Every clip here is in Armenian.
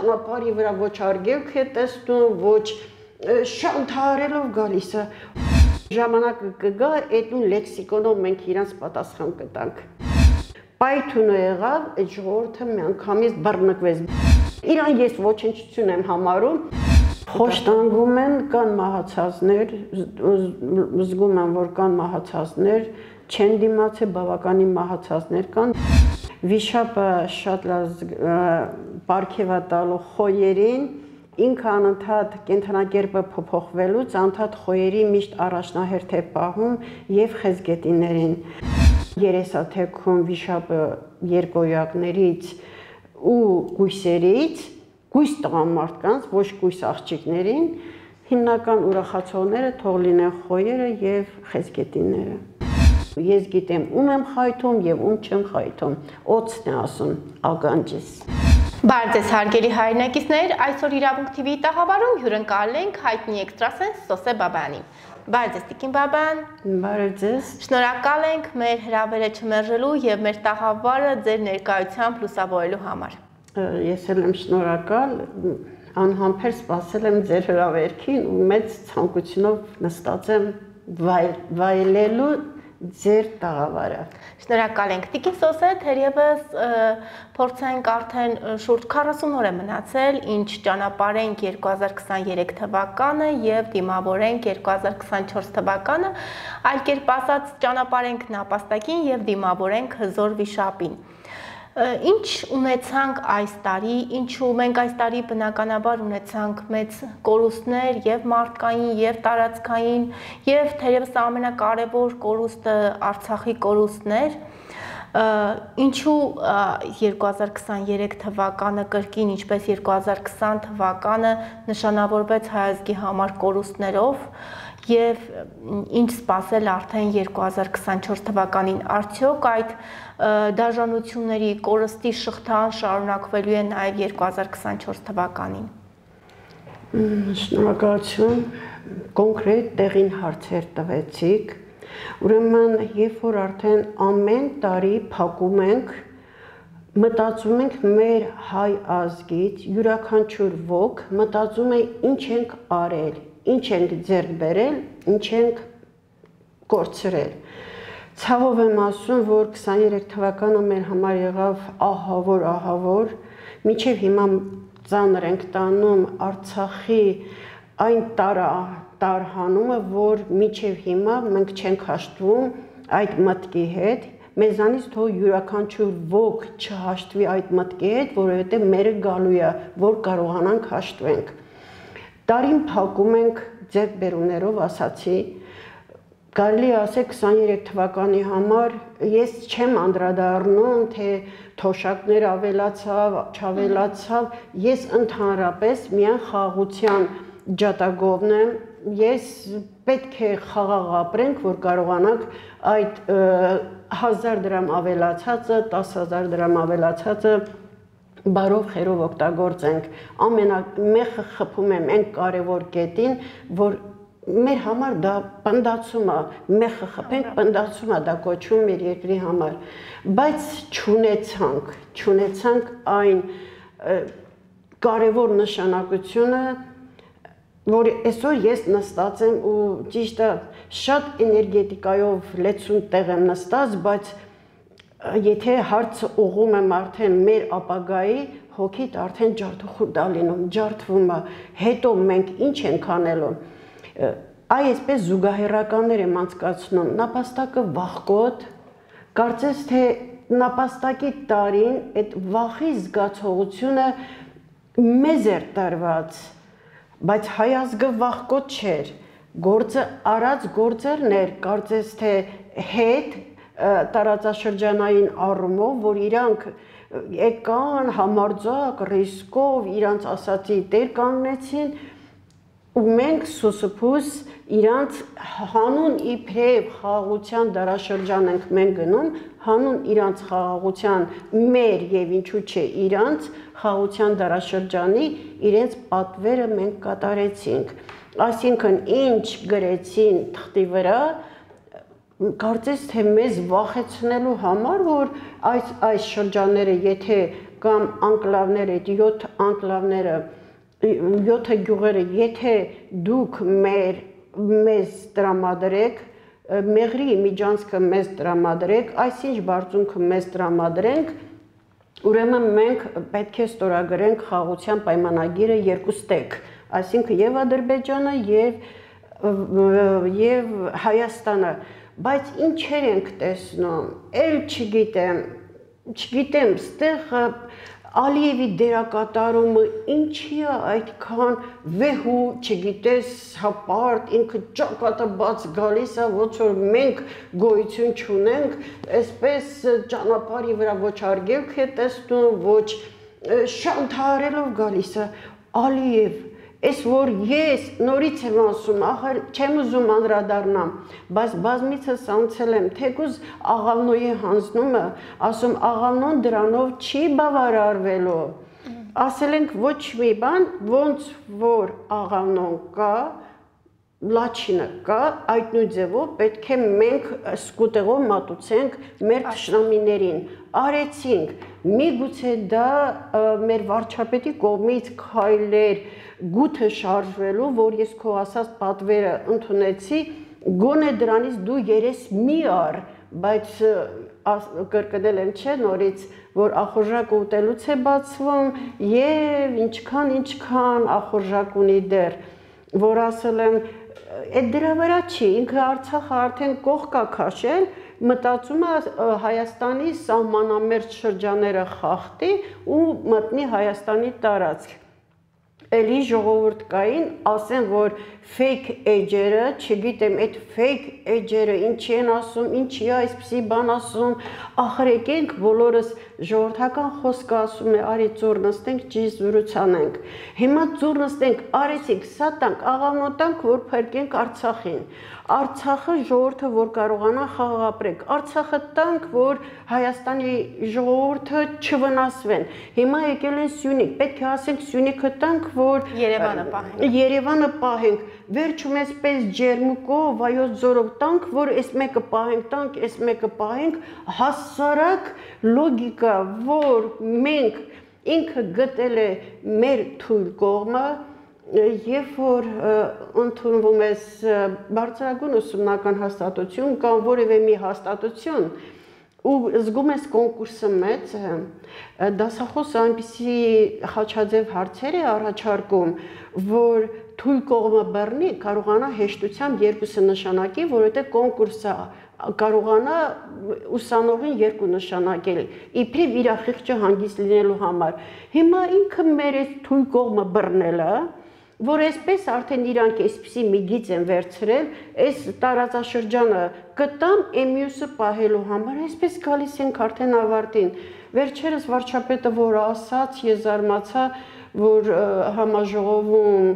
ճանապարհի վրա ոչ արգելք է տեսնում, ոչ շանթարելով գալիս է։ Ժամանակ կգա, այդ նույն լեքսիկոնով մենք իրանց պատասխան կտանք։ Պայթունը եղավ, այդ ժողովուրդը միանգամից բռնկվեց։ Իրան ես ոչնչություն եմ համարում։ Խոշտանգում են, կան մահացածներ, զգում եմ, որ կան մահացածներ, չեն դիմացել, բավականին մահացածներ կան։ Վիշապը շատ լավ պարգև է տալու խոյերին, ինքը անընդհատ կենդանակերպը փոփոխվելուց անընդհատ խոյերի միշտ առաջնահերթ է պահում եւ խեցգետիներին։ Երեսաթեքում վիշապը երկոյակներից ու գույսերից, գույս տղամարդկանց, ոչ գույս աղջիկներին, հիմնական ուրախացողները թող լինեն խոյերը եւ խեցգետինները։ Ես գիտեմ ում եմ խայթում եւ ում չեմ խայթում, օծն է ասում ականջիս։ Բարև ձեզ հարգելի հայրենակիցներ, այսօր Իրավունք TV-ի տաղավարում հյուրընկալել ենք հայտնի էքստրասենս Սոսե Բաբայանին։ Բարև ձեզ Տիկին Բաբայան։ Բարև ձեզ։ Շնորհակալ ենք մեր հրավերը չմերժելու եւ մեր տաղավարը ձեր ներկայությամբ լուսավորելու համար։ Ես էլ եմ շնորհակալ, անհամբեր սպասել եմ ձեր հրավերքին ու մեծ ցանկությունով նստած եմ վայելելու ձեր տաղավարը։ Շնորհակալ ենք Տիկին Սոսե, թերևս փորձենք արդեն շուրջ 40 օր է մնացել, ինչ ճանապարհենք 2023 թվականը եւ դիմավորենք 2024 թվականը, այլ կերպ ասած ճանապարհենք նապաստակին եւ դիմավորենք հզոր վիշապին։ Ինչ ունեցանք այս տարի, ինչու մենք այս տարի բնականաբար ունեցանք մեծ կորուստներ եւ մարդկային եւ տարածքային եւ թերևս ամենակարևոր կորուստը Արցախի կորուստներ, ինչու 2023 թվականը կրկին ինչպես 2020 թվականը նշանավորվեց հայ ազգի համար կորուստներով եւ ինչ սպասել արդեն 2024 թվականին, արդյոք այդ դաժանությունների կորստի շղթան շարունակվելու է նաեւ 2024 թվականին։ Շնորհակալություն, կոնկրետ տեղին հարցեր տվեցիք։ Ուրեմն, երբ որ արդեն ամեն տարի փակում ենք, մտածում ենք մեր հայ ազգից, յուրաքանչյուր ոք մտածում է ինչ ենք արել, ինչ ենք ձեռք բերել, ինչ ենք կորցրել։ Ցավով եմ ասում, որ 23 թվականը մեր համար եղավ ահավոր, մինչև հիմա ծանր ենք տանում Արցախի այն տարհանումը, որ մինչև հիմա մենք չենք հաշտվում այդ մտքի հետ, մեզանից թող յուրաքանչյուր ոք չհաշտվի այդ մտքի հետ, որովհետև մերը գալու է, որ կարողանանք հաշտվենք։ Տարին փակում ենք ձեռքբերումներով, ասացի, կարելի ասել 23 թվականի համար ես չեմ անդրադառնում, թե թոշակներ ավելացավ, չավելացավ, ես ընդհանրապես միայն խաղաղության ջատագովն եմ, ես պետք է խաղաղ ապրենք, որ կարողանանք այդ 1000 դրամ ավելացածը, 10,000 դրամ ավելացածը բարով խերով օգտագործենք, ամենամեխը խփում եմ այն կարևոր կետին, որ մեր համար դա պնդացում է, մեխը խփենք, պնդացում է, դա կոչվում մեր երկրի համար, բայց չունեցանք այն կարևոր նշանակությունը, որ այսօր ես նստած եմ ու ճիշտ է, շատ էներգետիկայով լեցուն տեղ եմ նստած, բայց եթե հարցը ուղղում եմ արդեն մեր ապագայի, հոգիդ արդեն ջարդուխուտ է լինում, ջարդվում է, հետո մենք ինչ ենք անելու։ Այսպես զուգահեռականներ եմ անցկացնում, նապաստակը վախկոտ, կարծես թե նապաստակի տարին այդ վախի զգացողությունը մեզ էր տրված, բայց հայ ազգը վախկոտ չէր, գործը արած գործերն էր, կարծես թե հետ տարածաշրջանային առումով, որ իրանք եկան համարձակ ռիսկով իրանց ասացի տեր կանգնեցին ու մենք սուսուփուս իրանց հանուն իբրև խաղաղության դարաշրջան ենք մենք գնում, հանուն իրանց խաղաղության մեր եւ ինչու՞ չէ իրանց խաղաղության դարաշրջանի իրենց պատվերը մենք կատարեցինք, այսինքն ինչ գրեցին թղթի վրա կարծես թե մեզ վախեցնելու համար, որ այս շրջանները եթե կամ անկլավները, այդ 7 անկլավները, 7 գյուղերը, եթե դուք մեզ տրամադրեք, Մեղրի միջանցքը մեզ տրամադրեք, այսինչ բարձունքը մեզ տրամադրենք, ուրեմն մենք պետք է ստորագրենք խաղաղության պայմանագիրը երկուստեք, այսինքն եւ Ադրբեջանը եւ Հայաստանը, բայց ինչեր ենք տեսնում, էլ չգիտեմ, ստեղ Ալիևի դերակատարումը ինչի է այդքան վեհու, չգիտես, հապարտ, ինքը ճակատը բաց գալիս է, ոնց որ մենք գոյություն չունենք, այսպես ճանապարհի վրա ոչ արգելք է տեսնում, ոչ շանթարելով գալիս է, Ալիև, Այս որ ես նորից եմ ասում, ախր չեմ ուզում անդրադառնամ, բայց բազմիցս անցել եմ, թեկուզ աղավնոյի հանձնումը, ասում աղավնոն դրանով չի բավարարվելու, ասել ենք ոչ մի բան, ոնց որ աղավնոն կա, լաչինը կա, այդ նույն ձևով պետք է մենք սկուտեղով մատուցենք մեր թշնամիներին, արեցինք, միգուցե դա մեր վարչապետի կողմից քայլեր գութը շարժվելու, որ ես քո ասած պատվերը ընդունեցի, գոնե դրանից դու երես մի առ, բայց կրկնել եմ չէ նորից, որ ախորժակը ուտելուց է բացվում եւ ինչքան ախորժակ ունի դեռ, որ ասել եմ այդ դրա վրա չի, ինքը Արցախը արդեն կողք է քաշել, մտածում է Հայաստանի սահմանամերձ շրջանները խախտի ու մտնի Հայաստանի տարածք։ Էլի ժողովուրդ կային, ասեն, որ fake edge-երը, չգիտեմ, այդ fake edge-երը ինչի են ասում, ինչի է այսպիսի բան ասում, ախր եկենք բոլորս ժողովրդական խոսքը ասում է, արի ծուռ նստենք, ճիշտ զրուցանենք։ Հիմա ծուռ նստենք, արեցինք, սատանք, աղավնոտանք, որ փրկենք Արցախին։ Արցախը ժողովուրդը, որ կարողանա խաղ ապրեք, Արցախը տանք, որ Հայաստանի ժողովուրդը չվնասվեն։ Հիմա եկել են Սյունիք, պետք է ասենք Սյունիքը տանք, որ Երևանը պահենք, վերջում այսպես ջերմուկով, վայոց ձորով տանք, որ այս մեկը պահենք, տանք, այս մեկը պահենք, հասարակ լոգիկա, որ մենք ինքը գտել է մեր թույլ կողմը, Երբ որ ընդունվում ես բարձրագույն ուսումնական հաստատություն կամ որևէ մի հաստատություն ու զգում ես կոնկուրսը մեծ, դասախոսը այնպիսի խաչաձև հարցեր է առաջարկում, որ թույլ կողմը բռնի, կարողանա հեշտությամբ երկուսը նշանակի, որովհետև կոնկուրսը կարողանա ուսանողին երկու նշանակել, իբրև իր խիղճը հանգիստ լինելու համար։ Հիմա ինքը մեր այս թույլ կողմը բռնելը, որ այսպես արդեն իրանք այսպիսի մի գիծ են վերցրել, այս տարածաշրջանը կտամ մյուսը պահելու համար, այսպես գալիս ենք արդեն ավարտին։ Վերջերս վարչապետը, որ ասաց, ես զարմացա, որ համաժողովում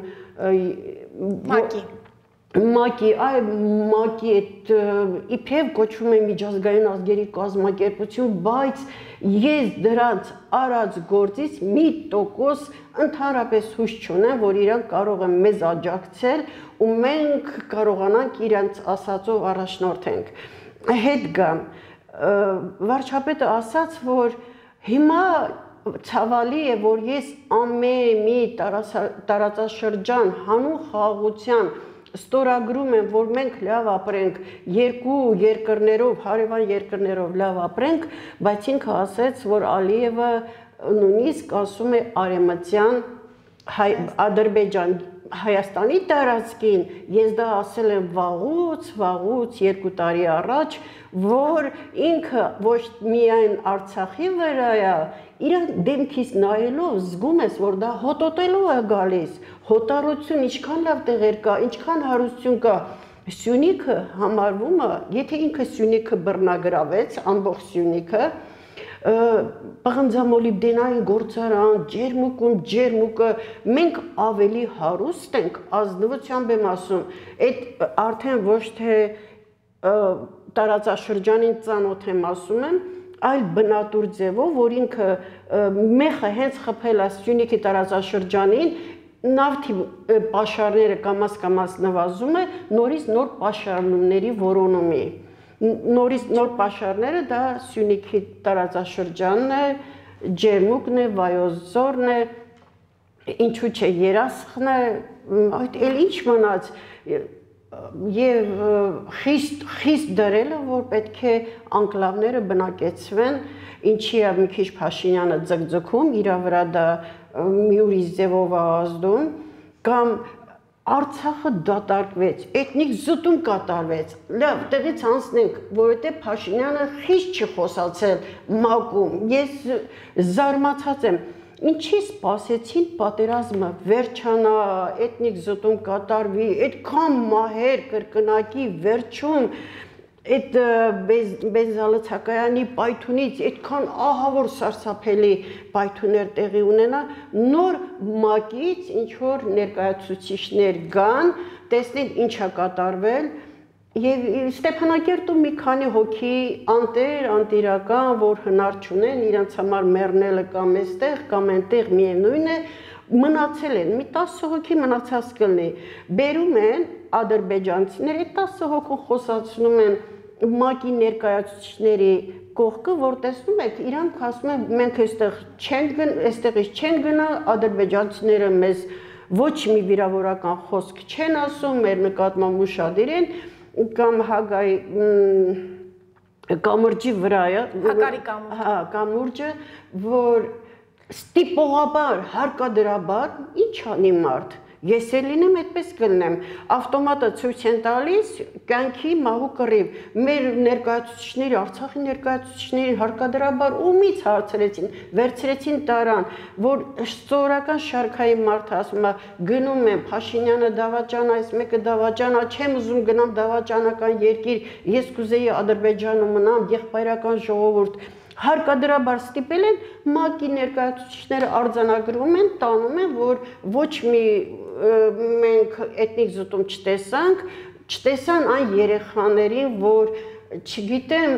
ՄԱԿ-ի այդ իբրև կոչվում է միջազգային ազգերի կազմակերպություն, բայց ես դրանց արած գործից 1% ընդհանրապես հույս չունեմ, որ իրանք կարող են մեզ աջակցել ու մենք կարողանանք իրանց ասածով առաջնորդենք։ Հետ գամ, վարչապետը ասաց, որ հիմա ցավալի է, որ ես ամեն մի տարածաշրջան հանուն խաղաղության ստորագրում եմ, որ մենք լավ ապրենք, երկու երկրներով, հարևան երկրներով լավ ապրենք, բայց ինքը ասեց, որ Ալիևը նույնիսկ ասում է արևմտյան Ադրբեջան, Հայաստանի տարածքին, ես դա ասել եմ վաղուց 2 տարի առաջ, որ ինքը ոչ միայն Արցախի վրա է, իր դեմքից նայելով զգում ես, որ դա հոտոտելու է գալիս, հոտառություն ինչքան լավ տեղեր կա, ինչքան հարություն կա, Սյունիքը համարվում է, եթե ինքը Սյունիքը բռնագրավեց, ամբողջ Սյունիքը, պղնձամոլիբդենային գործարան, ջերմուկը, մենք ավելի հարուստ ենք, ազնվությամբ եմ ասում, այդ արդեն ոչ թե տարածաշրջանին ծանոթ եմ ասում եմ, այլ բնատուր ձևով, որ ինքը մեխը հենց խփել է Սյունիքի տարածաշրջանին, նավթի պաշարները կամաց նվազում է, նորից նոր պաշարումների որոնումի։ Նոր պաշարները դա Սյունիքի տարածաշրջանն է, ջերմուկն է, վայոց ձորն է, ինչու՞ չէ երասխն է, այդ էլ ինչ մնաց եւ խիստ դրելը, որ պետք է անկլավները բնակեցվեն, ինչի է մի քիչ Փաշինյանը ձգձգում, իր վրա դա մի ուրիշ ձևով ազդում, կամ Արցախը դատարկվեց, էթնիկ զտում կատարվեց, լավ, տեղից անցնենք, որովհետև Փաշինյանը խիստ չի խոսացել ՄԱԿ-ում, ես զարմացած եմ, ինչի սպասեցին պատերազմը վերջանա, էթնիկ զտում կատարվի, այդքան մահեր կրկնակի վերջում, այդ բենզալցակայանի պայթունից այդքան ահավոր սարսափելի պայթուններ տեղի ունենա, նոր ՄԱԿ-ից ինչ որ ներկայացուցիչներ գան, տեսնեն ինչ է կատարվել, եւ Ստեփանակերտում մի քանի հոգի անտեր, անտիրական, որ հնար չունեն, իրենց համար մեռնելը կամ էստեղ, կամ այնտեղ միևնույն է, մնացել են, մի 10 հոգի մնացած կլինի, բերում են ադրբեջանցիներ, այդ 10 հոգու խոսացնում են ՄԱԿ-ի ներկայացուցիչների կողքը, որ տեսնում եք, իրանք ասում են, մենք այստեղից չենք գնա, ադրբեջանցիները մեզ ոչ մի վիրավորական խոսք չեն ասում, մեր նկատմամբ ուշադիր են, կամ Հագայի կամուրջի վրա է, կամուրջը, որ ստիպողաբար, հարկադրաբար, ինչ անի մարդ, ես էլ լինեմ այդպես կլինեմ, ավտոմատը ցույց են տալիս կյանքի մահու կռիվ, մեր ներկայացուցիչների, Արցախի ներկայացուցիչների հարկադրաբար ումից հարցրեցին, վերցրեցին տարան, որ սովորական շարքայի մարդը ասում է, գնում եմ, Փաշինյանը դավաճան, այս մեկը դավաճան, չեմ ուզում գնամ դավաճանական երկիր, ես կուզեի Ադրբեջանում մնամ, եղբայրական ժողովուրդ, հարկադրաբար ստիպել են, ՄԱԿ-ի ներկայացուցիչները արձանագրում են, տանում են, որ ոչ մի մենք էթնիկ զտում չտեսան այն երեխաներին, որ չգիտեմ,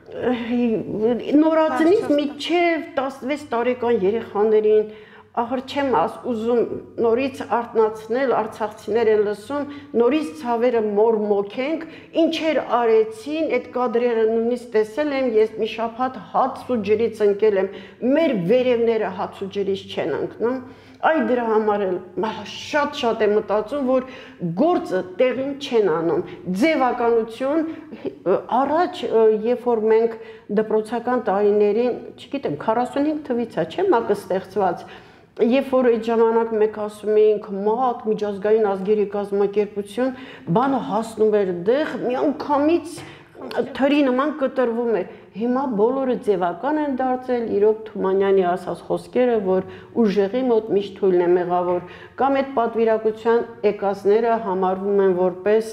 նորածնից մինչև 16 տարեկան երեխաներին ահր չեմ ուզում նորից արթնացնել, արցախցիներ են լսում, նորից ցավերը մորմոքենք, ինչեր արեցին, այդ կադրերը նույնիսկ տեսել եմ, ես մի շաբաթ հաց ու ջրից ընկել եմ, մեր վերևները հաց ու ջրից չեն ընկնում, այ դրա համար էլ շատ եմ մտածում, որ գործը տեղին չեն անում, ձևականություն, առաջ, երբ որ մենք դպրոցական տարիներին, չգիտեմ, 45 թվից է, չէ՞ ՄԱԿ-ը ստեղծված, երբ որ այդ ժամանակ մեկ ասում էինք ՄԱԿ, միջազգային ազգերի կազմակերպություն, բանը հասնում էր դեղ, միանգամից թրի նման կտրվում էր, հիմա բոլորը ձևական են դարձել, իրոք Թումանյանի ասած խոսքերը, որ ուժեղի մոտ միշտ թույլն է մեղավոր, կամ այդ պատվիրակության եկածները համարվում են որպես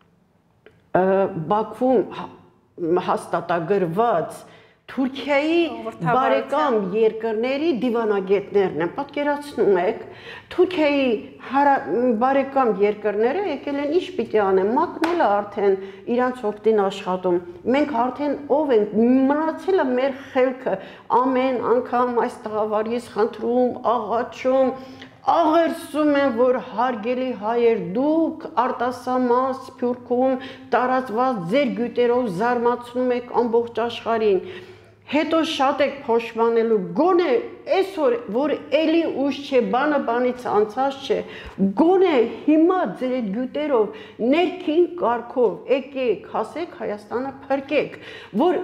Բաքվում հաստատագրված Թուրքիայի բարեկամ երկրների դիվանագետներն են, պատկերացնում եք, Թուրքիայի բարեկամ երկրները եկել են ինչ պիտի անեն, ՄԱԿ-ն էլ արդեն իրանց օգտին աշխատում, մենք արդեն ով ենք, մնացել է մեր խելքը, ամեն անգամ այս տաղավարից խնդրում, աղաչում, աղերսում են, որ հարգելի հայեր, դուք արտասահման Սփյուռքում տարածված ձեր գյուտերով զարմացնում եք ամբողջ աշխարհին, հետո շատ եք փոշմանելու, գոնե այսօր, որ էլի ուշ չէ, բանը բանից անցած չէ, գոնե հիմա ձեր այդ գյուտերով ներքին կարգով եկեք, հասեք Հայաստանը փրկեք, որ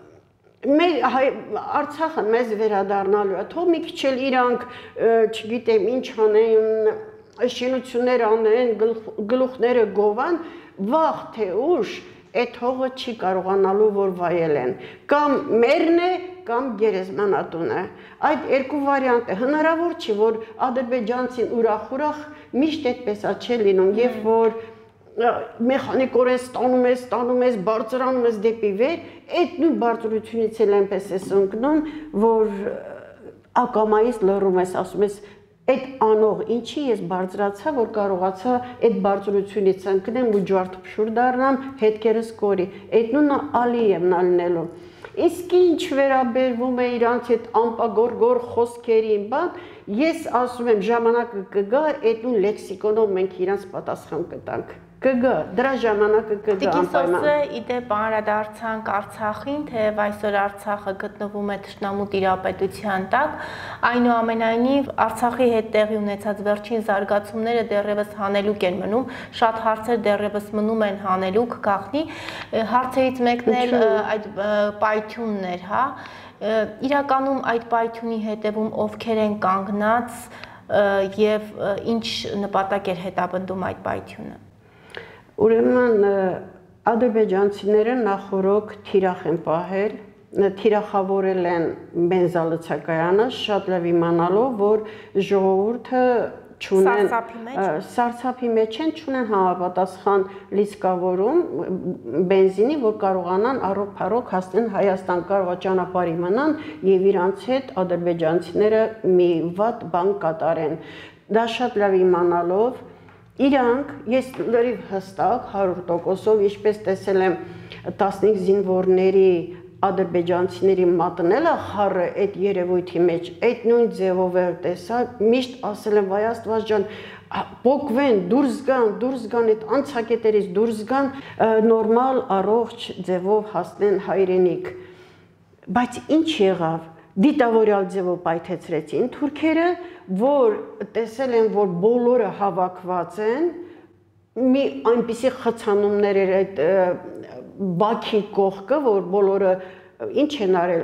Արցախը մեզ վերադառնալու է, թող մի քիչ էլ իրանք, չգիտեմ, ինչ անեն, շինություններ անեն, գլուխները գովան, վաղ թե ուշ այդ հողը չի կարողանալու որ վայելեն, կամ մերն է, կամ գերեզմանատունը, այդ երկու վարիանտ է, հնարավոր չի, որ ադրբեջանցին ուրախ միշտ այդպես չէ լինում, երբ որ մեխանիկորեն ստանում ես, բարձրանում ես դեպի վեր, այդ նույն բարձրությունից էլ այնպես ես ընկնում, որ ակամայից լռում ես, ասում ես, այդ անող ինչի ես բարձրացա, որ կարողացա այդ բարձրությունից ընկնեմ ու ջարդփշուր դառնամ, հետքերս կորի, այդ նույնը Ալիևն ալնելու։ Իսկ ինչ վերաբերվում է իրանց այդ ամպագորգոր խոսքերին, ես ասում եմ ժամանակը կգա, այդ նույն լեքսիկոնով մենք իրանց պատասխան կտանք։ կգա, դրա ժամանակը կգա Տիկին անպայման։ Սոսը իդեպ անդրադարձանք Արցախին, թեև այսօր Արցախը գտնվում է թշնամու տիրապետության տակ, այնուամենայնիվ Արցախի հետ տեղի ունեցած վերջին զարգացումները դեռևս հանելուկ են մնում, շատ հարցեր դեռևս մնում են հանելուկ, գաղտնի հարցերից մեկն էլ այդ պայթյունն էր, հա, իրականում այդ պայթյունի հետևում ովքեր են կանգնած եւ ինչ նպատակ էր հետապնդում այդ պայթյունը։ Ուրեմն ադրբեջանցիները նախորոք թիրախ են պահել, թիրախավորել են բենզալցակայանը, շատ լավ իմանալով, որ ժողովուրդը չունեն սարսափի մեջ են, չունեն համապատասխան լիցքավորում բենզինի, որ կարողանան առօր-փառոք հասնեն Հայաստան, կարող է ճանապարհի մնան եւ իրանց հետ ադրբեջանցիները մի վատ բան կատարեն։ Դա շատ լավ իմանալով իրանք, ես լրիվ հստակ 100%-ով, ինչպես տեսել եմ 15 զինվորների ադրբեջանցիների մատնելը խառը այդ երևույթի մեջ, այդ նույն ձևով էլ տեսա, միշտ ասել եմ, վայ Աստված ջան, պոկվեն, դուրս գան այդ անցակետերից, դուրս գան, նորմալ առողջ ձևով հասնեն հայրենիք։ Բայց ինչ եղավ, դիտավորյալ ձևով պայթեցրեցին թուրքերը, որ տեսել են, որ բոլորը հավաքված են, մի այնպիսի խցանումներ էր այդ Բաքի կողքը, որ բոլորը ինչ են արել,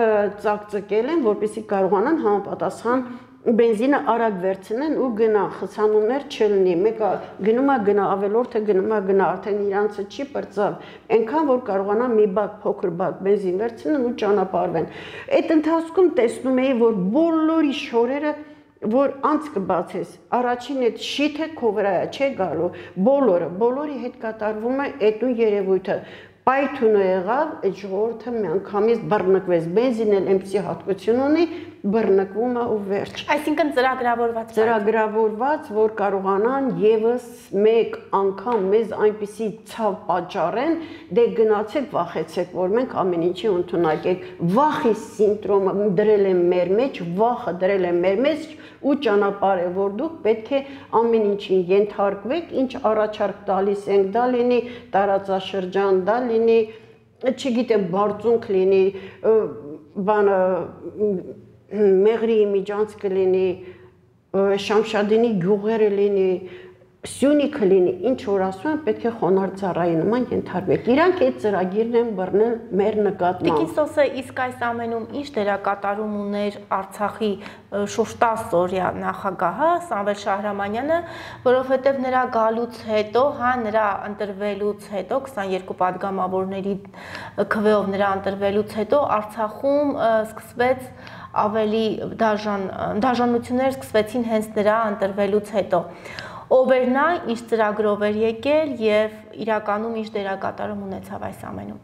ծակծկել են, որպեսզի կարողանան համապատասխան բենզինը արագ վերցնեն ու գնա, խցանումներ չլինի, մեկը գնում է գնա, ավելորդը գնում է գնա, արդեն իրանցը չի պրծավ, այնքան որ կարողանա մի բակ, փոքր բակ բենզին վերցնեն ու ճանապարհվեն։ Այդ ընթացքում տեսնում էի, որ բոլորի շորերը որ անց կբացես, առաջին այդ շիթը քո վրա է, չէ գալու, բոլորի հետ կատարվում է այդ ու երևույթը, պայթյունը եղավ, այդ ժողովուրդը միանգամից բռնկվեց, բենզինն էլ այնպիսի հատկություն ունի, բռնկվում է ու վերջ։ Այսինքն ծրագրավորված, որ կարողանան եւս մեկ անգամ մեզ այնպիսի ցավ պատճառեն, դե գնացեք վախեցեք, որ մենք ամեն ինչի ընդունակենք։ Վախի սիմպտոմը դրել են մեր մեջ, վախը դրել են մեր մեջ ու ճանապարհ է, որ դուք պետք է ամեն ինչին ենթարկվեք, ինչ առաջարկ տալիս ենք, դա լինի տարածաշրջան, դա լինի, չգիտեմ, բարձունք լինի, բանը Մեղրի միջանց կլինի, Շամշադինի գյուղերը լինի, Սյունիքը լինի, ինչ որ ասում են, պետք է խոնարհ ծառայի նման ենթարկվեք։ Իրանք այդ ծրագիրն են բռնել մեր նկատմամբ։ Տիկին Սոսը իսկ այս ամենում ինչ դերակատարում ուներ Արցախի շուրջ 10 օրյա նախագահը Սամվել Շահրամանյանը, որովհետև նրա գալուց հետո, հա, նրա ընտրվելուց հետո 22 падգամավորների քվեով նրա ընտրվելուց հետո Արցախում սկսվեց ավելի դաժանություններ սկսվեցին հենց նրա ընտրվելուց հետո։ Ով էր նա, ինչ ծրագրով էր եկել եւ իրականում ինչ դերակատարում ունեցավ այս ամենում։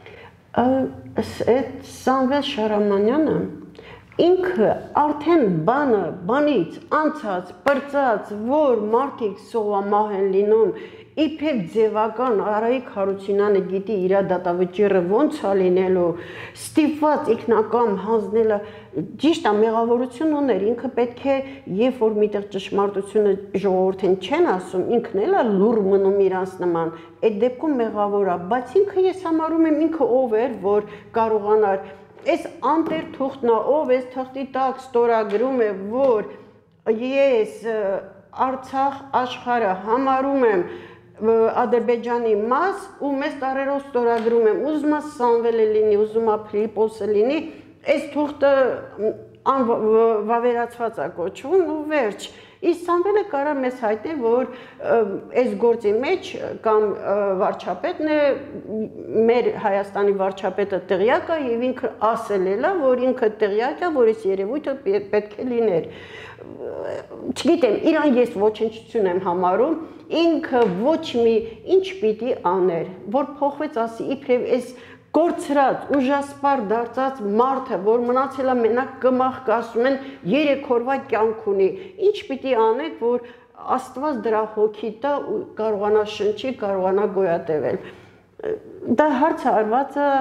Այդ Սամվել Շահրամանյանը ինքը արդեն բանից անցած, պրծած, որ մարդիկ սովամահ են լինում, իբր ձևական Արայիկ Հարությունյանը գիտի իր դատավճիռը ոնց է լինելու, ստիպված ինքնակամ հանձնելը, ճիշտ է, մեղավորություն ուներ, ինքը պետք է, երբ որ միտեղ ճշմարտությունը ժողովրդին չեն ասում, ինքն էլ է լուռ մնում իրանց նման, այդ դեպքում մեղավոր է, բայց ինքը ես համարում եմ ինքը ով էր, որ կարողանար, այս անտեր թուղթն է, ով այս թղթի տակ ստորագրում է, որ ես Արցախ աշխարհը համարում եմ Ադրբեջանի մաս ու մեծ տարերով ստորագրում եմ, ուզում է Սամվելը լինի, ուզում է Ֆիլիպոսը լինի, այս թուղթը վավերացված է կոչվում ու վերջ։ Իսկ Սամվելը կարա մեզ հայտնել, որ այս գործի մեջ կամ վարչապետն է, մեր Հայաստանի վարչապետը տեղյակ է եւ ինքը ասել է, որ ինքը տեղյակ է, որ այս երևույթը պետք է լիներ։ Չգիտեմ, իրան ես ոչնչություն եմ համարում, ինքը ոչ մի ինչ պիտի աներ, որ փոխվեց ասի իբրև այս կորցրած, ուժասպար դարձած մարդը, որ մնացել է մենակ կմախք, ասում են 3 օրվա կյանք ունի, ինչ պիտի անեք, որ Աստված դրա հոգի տա ու կարողանա շնչի, կարողանա գոյատևել։ Դա հարցը արված է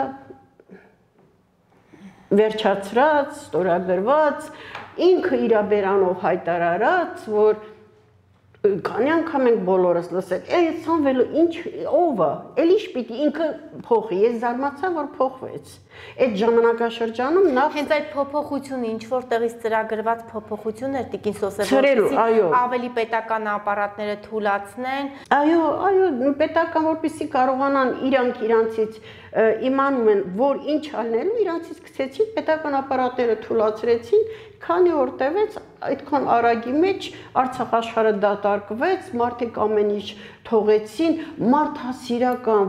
վերջացրած, ստորագրված, ինքը իր բերանով հայտարարած, որ Քանի անգամ ենք բոլորս լսել, այս Սամվելը ինչ ով է, էլի շպիտի ինքը փոխի, ես զարմացա, որ փոխվեց։ Այդ ժամանակաշրջանում նախ հենց այդ փոփոխությունը ինչ որտեղից ծրագրված փոփոխություն էր Տիկին Սոսե, ավելի պետական ապարատները թույլատնեն։ Այո, պետական որպեսզի կարողանան իրանցից իմանում են, որ ինչ անելու, իրանցից գցեցին, պետական ապարատները թույլատրեցին, քանի որ տևեց այդքան արագի մեջ Արցախ աշխարհը դատարկվեց, մարդիկ ամեն ինչ թողեցին, մարդասիրական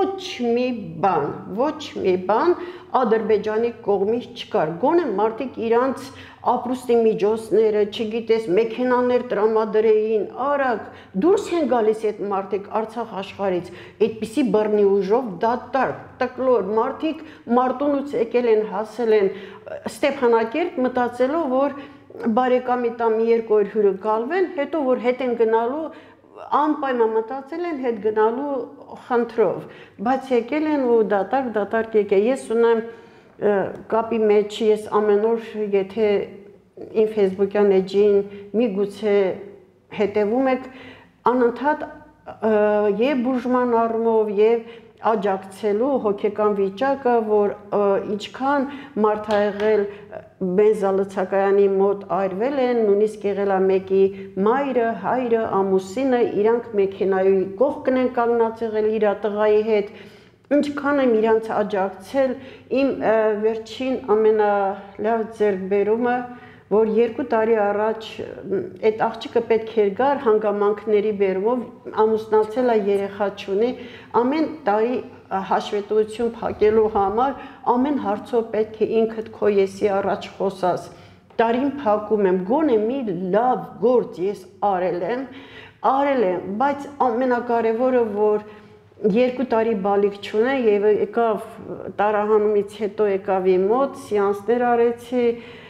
ոչ մի բան Ադրբեջանի կողմից չկար։ Գոնե մարդիկ իրանց ապրուստի միջոցները, չգիտես, մեքենաներ տրամադրեին, արագ դուրս են գալիս այդ մարդիկ Արցախ աշխարհից, այդպիսի բռնի ուժով դատարկ, տկլոր մարդիկ մարտունուց եկել են, հասել են Ստեփանակերտ մտածելով, որ բարեկամի տամ 2 օր հյուրը գալվեն, հետո որ հետ են գնալու անպայման մտածել են հետ գնալու խնդրով, բայց եկել են ու դատարկ եկել։ Ես ունեմ կապի մեջ, ես ամեն օր եթե իմ Facebook-յան էջին միգուցե հետևում եք անընդհատ եւ բուժման առումով եւ աջակցելու հոգեկան վիճակը, որ ինչքան մարդ ա եղել բենզալցակայանի մոտ այրվել են, նույնիսկ եղել է մեկի մայրը, հայրը, ամուսինը, իրանք մեքենայի կողքն են կանգնած եղել իր տղայի հետ, ինչքան եմ իրանց աջակցել, իմ վերջին ամենալավ ձեռքբերումը, որ 2 տարի առաջ այդ աղջիկը պետք էր գար հանգամանքների բերումով ամուսնացել է երեխա չունի, ամեն տարի հաշվետվություն փակելու համար ամեն հարցով պետք է ինքդ քո եսի առաջ խոսաս։ Տարին փակում եմ, գոնե մի լավ գործ ես արել եմ, բայց ամենակարևորը որ 2 տարի բալիկ չունեմ եւ եկավ տարահանումից հետո եկավ իմ մոտ, սեանսներ արեցի,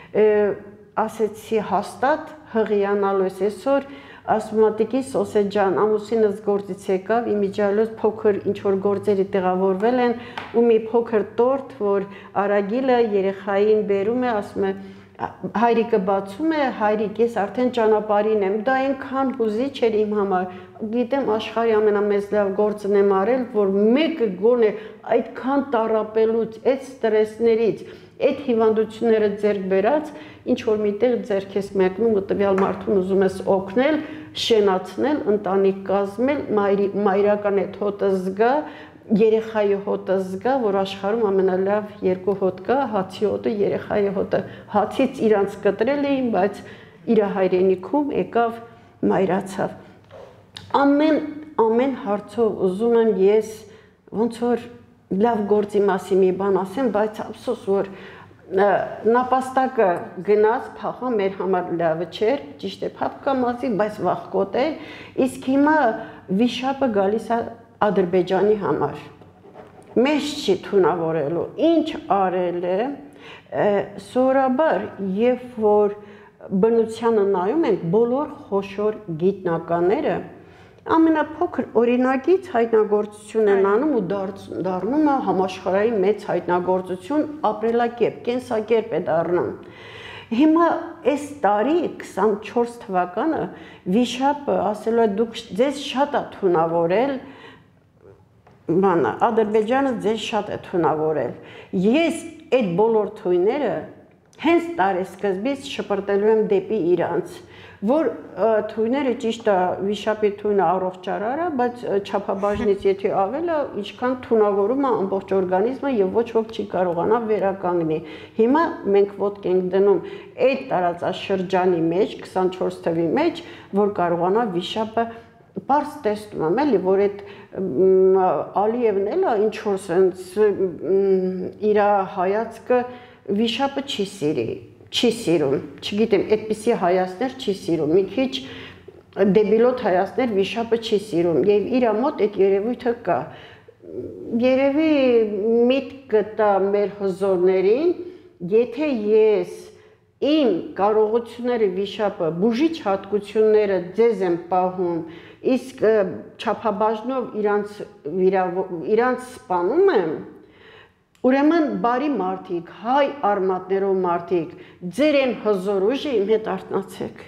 ասեցի հաստատ հղիանալու ես այսօր, ասում Տիկին Սոսե ջան, ամուսինս գործից եկավ, իմիջիալոց փոքր ինչ-որ գործերի տեղավորվել են ու մի փոքր տորտ, որ Արագիլը երեխային բերում է, ասում է հայրիկը բացում է, հայրիկ ես արդեն ճանապարհին եմ, դա այնքան հուզիչ էր իմ համար, գիտեմ աշխարհի ամենամեծ լավ գործն եմ արել, որ մեկը գոնե այդքան տառապելուց, այդ ստրեսներից, այդ հիվանդությունները ձեռք բերած, ինչ որ միտեղ ձեռք ես մեկնում ու տվյալ մարդուն ուզում ես օգնել, շենացնել, ընտանիք կազմել, մայրական այդ հոտը զգա, երեխայի հոտը զգա, որ աշխարհում ամենալավ 2 հոտ կա, հացի հոտը, երեխայի հոտը, հացից իրանց կտրել էին, բայց իր հայրենիքում եկավ մայրացավ։ Ամեն հարցով ուզում եմ ես ոնց որ լավ գործի մասի մի բան ասեմ, բայց ափսոս որ նապաստակը գնաց, փախա մեր համար լավը չէր, ճիշտ է փապկա մազի, բայց վախկոտ է, իսկ հիմա վիշապը գալիս է Ադրբեջանի համար, մեզ չի թունավորելու, ինչ արել է, սովորաբար, երբ որ բնությանը նայում ենք, բոլոր խոշոր գիտնականները ամենափոքր օրինակից հայտնագործություն են անում ու դառնում է համաշխարհային մեծ հայտնագործություն, ապրելակերպ, կենսակերպ է դառնում։ Հիմա այս տարի 24 թվականը վիշապը ասել է դուք ձեզ շատ է թունավորել, Ադրբեջանը ձեզ շատ է թունավորել։ Ես այդ բոլոր թույները հենց տարեսկզբից շպրտելու եմ դեպի իրանց, որ թույները ճիշտ է վիշապի թույնը առողջարար է, բայց չափաբաժնից եթե ավել է, ինչքան թունավորում է ամբողջ օրգանիզմը եւ ոչ ոք չի կարողանա վերականգնի։ Հիմա մենք ոտք ենք դնում այդ տարածաշրջանի մեջ, 24 թվի մեջ, որ կարողանա վիշապը Պարզ տեսնում եմ էլի, որ այդ Ալիևն էլ է ինչ որ սենց իր հայացքը վիշապը չի սիրում, չգիտեմ, այդպիսի հայացքներ չի սիրում, մի քիչ դեբիլոտ հայացքներ վիշապը չի սիրում եւ իր մոտ այդ երևույթը կա։ Երևի միտք կտա մեր հզորներին, եթե ես իմ կարողությունները վիշապը, բուժիչ հատկությունները ձեզ եմ պահում, իսկ չափաբաժնով իրանց սպանում եմ, ուրեմն բարի մարդիկ, հայ արմատներով մարդիկ, ձեր են հզոր ուժը իմ հետ արթնացեք,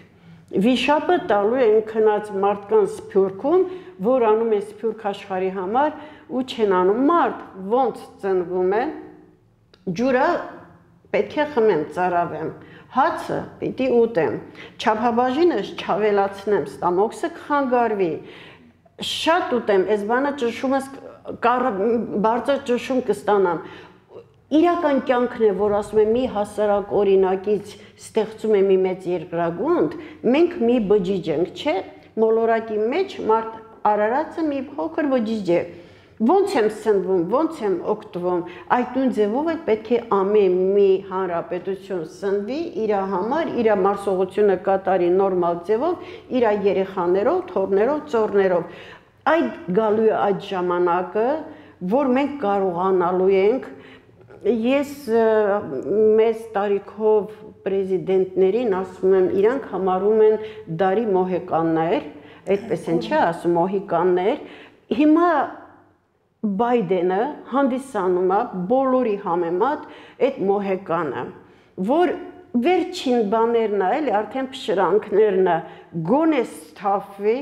Վիշապը տալու են քնած մարդկանց սփյուռքում, որ անում է սփյուռք աշխարհի համար ու չեն անում մարդ, ոնց ծնվում է, ջուրը պետք է խմեմ, ծարավեմ, հացը պիտի ուտեմ, չափաբաժինս չավելացնեմ, ստամոքսը կխանգարվի, շատ ուտեմ, այս բանը ճնշումս բարձր ճնշում կստանամ, իրական կյանքն է, որ ասում եմ մի հասարակ օրինակից ստեղծում է մի մեծ երկրագունդ, մենք մի բջիջ ենք, չէ, մոլորակի մեջ մարդ արարածը մի փոքր բջիջ է, ոնց եմ սնվում, ոնց եմ օգտվում, այդ նույն ձևով էլ պետք է ամեն մի հանրապետություն սնվի իր համար, իր մարսողությունը կատարի նորմալ ձևով, իր երեխաներով, թոռներով, ծոռներով, այդ գալու է այդ ժամանակը, որ մենք կարողանալու ենք. Ես մեծ տարիքով պրեզիդենտներին ասում եմ, իրանք համարում են դարի մոհեկաններ, այդպես են չէ ասում մոհիկաններ, հիմա Բայդենը հանդիսանում է բոլորի համեմատ այդ մոհեկանը, որ վերջին բաներն է, էլի արդեն փշրանքներն է, գոնե սթափվի,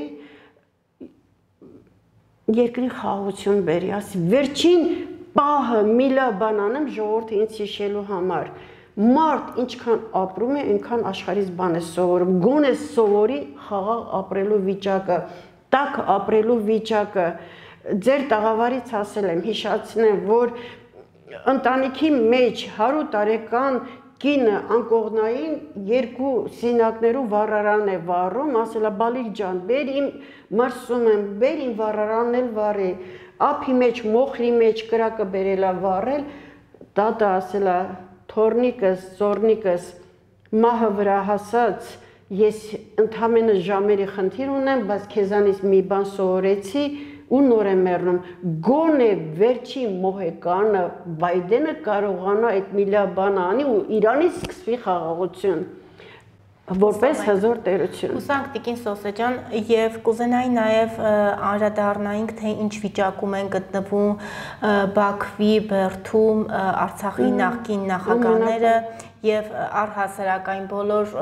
երկրի խաղաղություն բերի, ասի վերջին պահը միլա բան անեմ ժողովուրդը ինձ հիշելու համար, մարդ ինչքան ապրում է, այնքան աշխարհից բան է սովորում, գոնե սովորի խաղաղ ապրելու վիճակը, տաք ապրելու վիճակը, ձեր տաղավարից ասել եմ, հիշացնեմ, որ ընտանիքի մեջ 100 տարեկան կինը անկողնային երկու սինակներու վառարան է վառում, ասել է բալիկ ջան, բեր իմ մրսում եմ, բեր իմ վառարանն էլ վառի, ափի մեջ, մոխրի մեջ կրակը բերել է վառել, տատը ասել է թորնիկս, ծորնիկս, մահը վրա հասած, ես ընդամենը ժամերի խնդիր ունեմ, բայց քեզանից մի բան սովորեցի ու նոր եմ մեռնում, գոնե վերջի մոհեկանը Բայդենը կարողանա այդ միլիա բան անի ու Իրանից սկսվի խաղաղություն, որպես հզոր տերություն։ Հուսանք Տիկին Սոսե ջան, եւ կուզենայի նաեւ անդրադառնայինք, թե ինչ վիճակում են գտնվում Բաքվի, Բերդում Արցախի նախկին նախագահները եւ առհասարակային բոլոր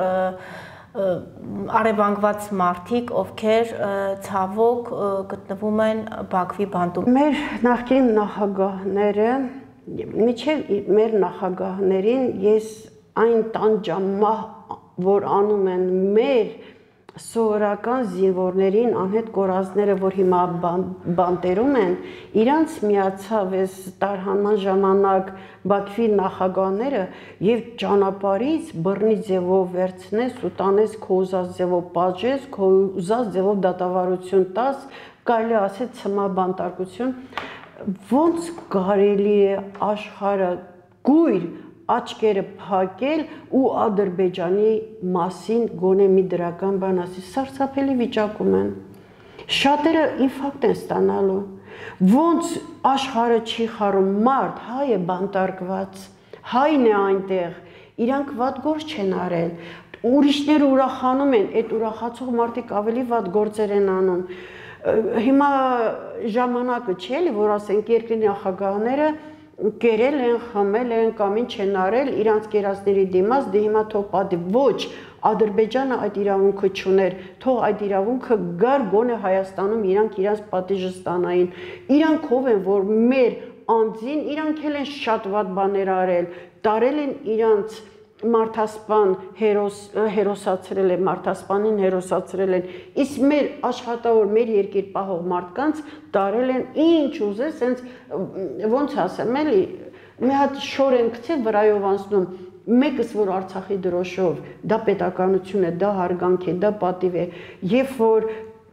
արևանգված մարդիկ, ովքեր ցավոք գտնվում են Բաքվի բանտում։ Մեր նախկին նախագահները, միջև մեր նախագահներին ես այն տանջամահ, որ անում են մեր սովորական զինվորներին, անհետ կորածները, որ հիմա բանտերում են, իրանց միացավ այս տարհանման ժամանակ Բաքվի նախագահները եւ ճանապարհից բռնի ձևով վերցնես ու տանես քո ուզած ձևով պատժես, քո ուզած ձևով դատավարություն տաս, կարելի ասել ցմա բանտարկություն, ոնց կարելի է աշխարհը գույր աչքերը փակել ու Ադրբեջանի մասին գոնե մի դրական բան ասի, սարսափելի վիճակում են, շատերը ինֆարկտ են ստանալու, ոնց աշխարհը չի խառում, մարդ հայ է բանտարկված, հայն է այնտեղ, իրանք վատ գործ չեն արել, ուրիշները ուրախանում են, այդ ուրախացող մարդիկ ավելի վատ գործեր են անում, հիմա ժամանակը չէ էլի, որ ասենք երկրի նախագահները կերել են, խմել են, կամ ինչ են արել, իրանց կերածների դիմաց, դե հիմա թող պատի, ոչ, Ադրբեջանը այդ իրավունքը չուներ, թող այդ իրավունքը գար գոնե Հայաստանում իրանք իրանց պատիժը ստանային, իրանք ով են, որ մեր անձին, իրանք էլ են շատ վատ բաներ արել, տարել են իրանց մարդասպան հերոսացրել են, մարդասպանին հերոսացրել են, իսկ մեր աշխատավոր, մեր երկիր պահող մարդկանց տարել են ինչ ուզես, հենց ոնց ասեմ, էլի, մի հատ շոր են գցել վրայով անցնում, մեկս որ Արցախի դրոշով, դա պետականություն է, դա հարգանք է, դա պատիվ է, երբ որ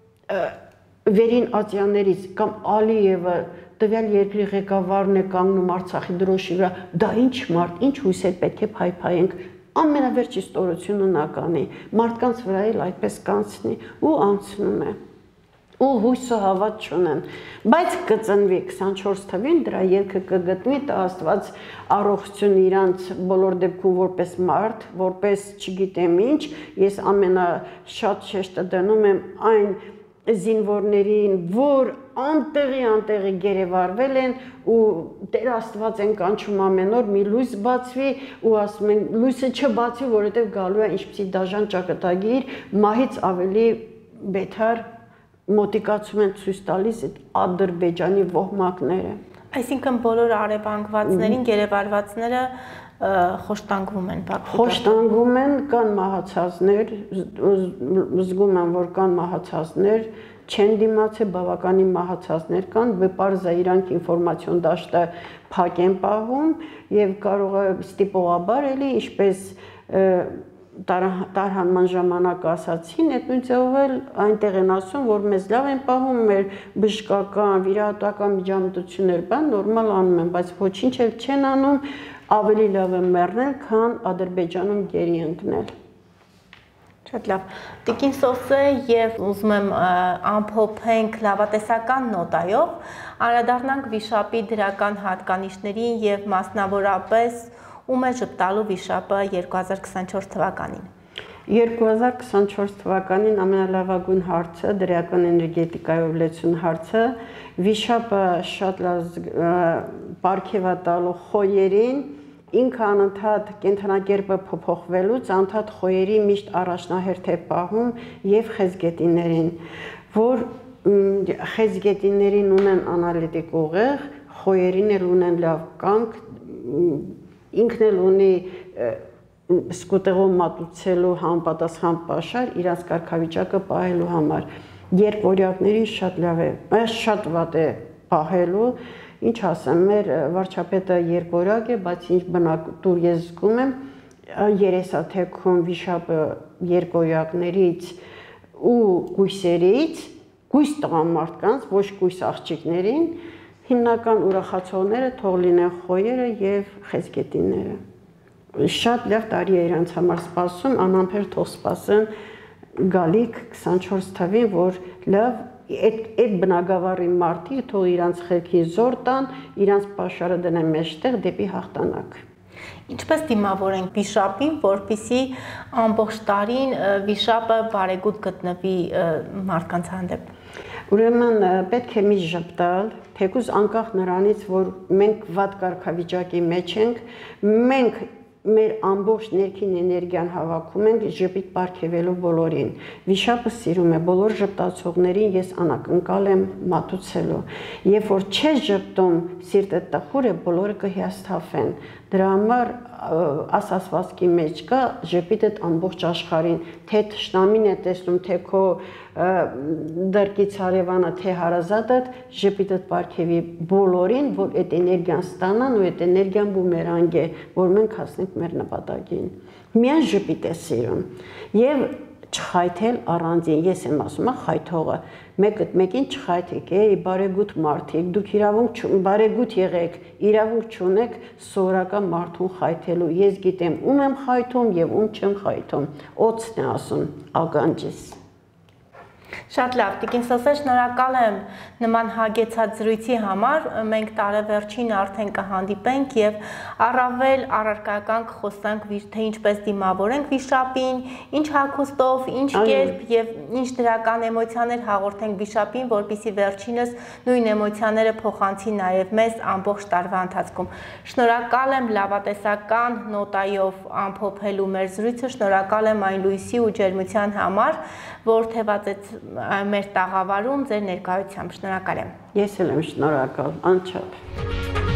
վերին ատյաններից կամ Ալիևը տվյալ երկրի ղեկավարն է կանգնում Արցախի դրոշի վրա, դա ինչ մարդ, ինչ հույսեր պետք է փայփայենք, ամենավերջի ստորությունը նա կանի, մարդկանց վրա էլ այդպես կանցնի ու անցնում է, ու հույսը հավատ չունեն, բայց կծնվի 24 թվին, դրա ելքը կգտնի, տա Աստված առողջություն իրանց բոլոր դեպքում որպես մարդ, որպես չգիտեմ ինչ, ես ամենաշատ շեշտը դնում եմ այն զինվորներին, որ անտեղի գերեվարվել են ու Տեր Աստված են կանչում ամեն օր մի լույս բացվի ու ասում են լույսը չբացվի, որովհետև գալու է ինչպեսի դաժան ճակատագիր, մահից ավելի բեթար մոտիկացում են ցույց տալիս այդ Ադրբեջանի ոհմակները։ Այսինքն բոլոր արևանգվածներին, գերեվարվածները խոշտանգվում են Բաքվի։ Խոշտանգվում են, կան մահացածներ, զգում եմ, որ կան մահացածներ, չեն դիմացել, բավականին մահացածներ կան, պարզա իրանք ինֆորմացիոն դաշտը փակ են պահում եւ կարող է ստիպողաբար էլի, ինչպես տարհանման ժամանակ ասացին, այդ նույն ձևով էլ այնտեղ են ասում, որ մեզ լավ են պահում, մեր բժշկական, վիրահատական միջամտություններ բան նորմալ անում են, բայց ոչինչ էլ չեն անում, ավելի լավ է մեռնել, քան Ադրբեջանում գերի ընկնել։ Շատ լավ։ Տիկին Սոսե եւ ուզում եմ ամփոփենք լավատեսական նոտայով, անդրադառնանք վիշապի դրական հատկանիշներին եւ մասնավորապես ում է ժպտալու վիշապը 2024 թվականին։ 2024 թվականին ամենալավագույն հարցը, դրական էներգետիկայով լեցուն հարցը, վիշապը շատ լավ պարգև է տալու խոյերին, ինքը անընդհատ կենդանակերպը փոփոխվելուց անընդհատ խոյերի միշտ առաջնահերթ է պահում եւ խեցգետիներին, որ խեցգետիներին ունեն անալիտիկ ուղեղ, խոյերին էլ ունեն լավ կամք, ինքն էլ ունի սկուտեղով մատուցելու համապատասխան պաշար իրանց կարգավիճակը պահելու համար։ Երկօրյակներին շատ լավ է, շատ վատ է պահելու, ինչ ասեմ, մեր վարչապետը երկօրյակ է, բայց ինչ բնատուր ես զգում եմ, երեսաթեքում վիշապը երկօրյակներից ու գույսերից, գույս տղամարդկանց, ոչ գույս աղջիկներին, հիմնական ուրախացողները թող լինեն խոյերը եւ խեցգետինները։ Շատ լավ տարի է իրանց համար սպասում, անամբեր թող սպասեն գալիք 24 թվին, որ լավ այդ բնագավառի մարդիկ թող իրանց խելքի զոր տան, իրանց պաշարը դնեն մեջտեղ դեպի հաղթանակ։ Ինչպես դիմավորենք վիշապին, որպեսզի ամբողջ տարին վիշապը բարեգութ գտնվի մարդկանց հանդեպ։ Ուրեմն պետք է մի ժպտալ, թեկուզ անկախ նրանից, որ մենք վատ կարգավիճակի մեջ ենք, մենք մեր ամբողջ ներքին էներգիան հավաքում ենք ժպիտ պարգևելու բոլորին։ Վիշապը սիրում է բոլոր ժպտացողներին, ես անակնկալ եմ մատուցելու։ Երբ որ չես ժպտում, սիրտը տխուր է, բոլորը կհիասթափեն։ Դրա համար ասացվածքի մեջ կա ժպիտդ ամբողջ աշխարհին, թե թշնամին է տեսնում, թե քո դրկից հարևանը, թե հարազատդ, ժպիտդ պարգևի բոլորին, որ այդ էներգիան ստանան ու այդ էներգիան բումերանգ է, որ մենք հասնենք մեր նպատակին։ Միայն ժպիտ է սիրում եւ չխայթել առանձին, ես եմ ասում, խայթողը, մեկին չխայթեք, բարեգութ մարդիկ, դուք բարեգութ եղեք, իրավունք չունեք սովորական մարդուն խայթելու, ես գիտեմ ում եմ խայթում եւ ում չեմ խայթում, օծն է ասում ականջիս։ Շատ լավ, Տիկին Սոսե, շնորհակալ եմ նման հագեցած զրույցի համար, մենք տարեվերջին արդեն կհանդիպենք եւ առավել առարկայական կխոսանք, թե ինչպես դիմավորենք վիշապին, ինչ հագուստով, ինչ կերպ եւ ինչ դրական էմոցիաներ հաղորդենք վիշապին, որպեսզի վերջինս նույն էմոցիաները փոխանցի նաեւ մեզ ամբողջ տարվա ընթացքում։ Շնորհակալ եմ լավատեսական նոտայով ամփոփելու մեր զրույցը, շնորհակալ եմ այն լույսի ու ջերմության համար, որ թևածեց մեր տաղավարում ձեր ներկայությամբ։ Շնորհակալ եմ։ Ես էլ եմ շնորհակալ, անչափ։